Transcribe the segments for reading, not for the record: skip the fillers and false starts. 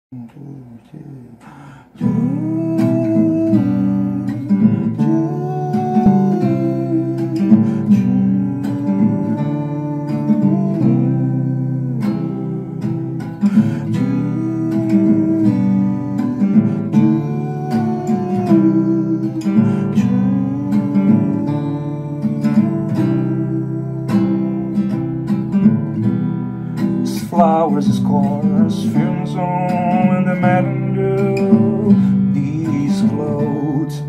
Flowers, scores, fumes on, and the madden do these clothes.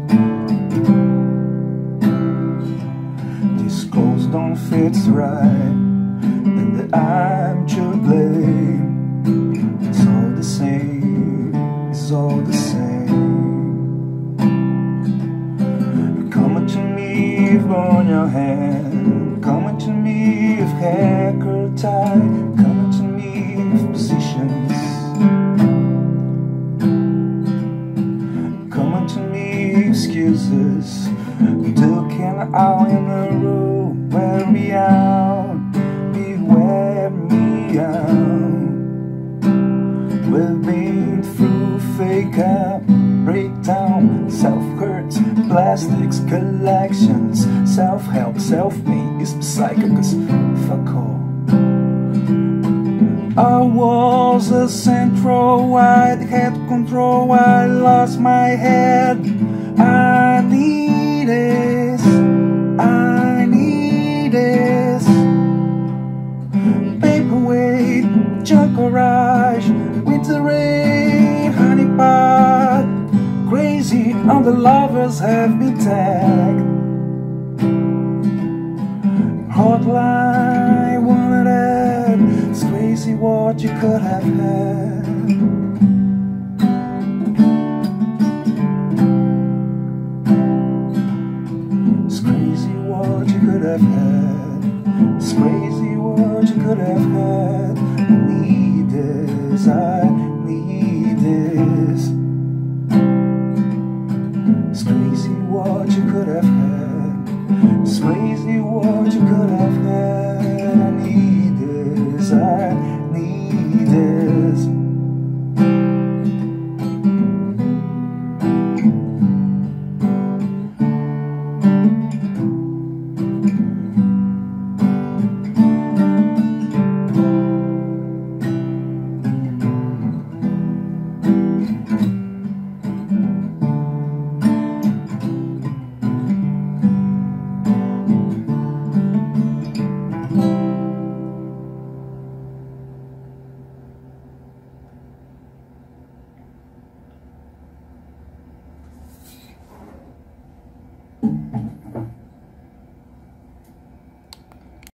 These clothes don't fit right, and that I'm to blame. It's all the same, it's all the same. You're coming to me with on your hand, coming to me with hair curl tight, coming to me positions, coming to me excuses, looking out in the room, wear me out, beware me out. We've been through fake up, breakdown, self-hurt, plastics, collections, self-help, self-made is psycho, cause fuck all. I was a central, I had control, I lost my head. I need this, I need this. Paperweight, junk garage, winter rain, honey pot. Crazy, all the lovers have been tagged. Hotline, wanted. It's crazy what you could have had. It's crazy what you could have had. It's crazy what you could have had. I need this, I need this. It's crazy what you could have had. It's crazy what you could have had.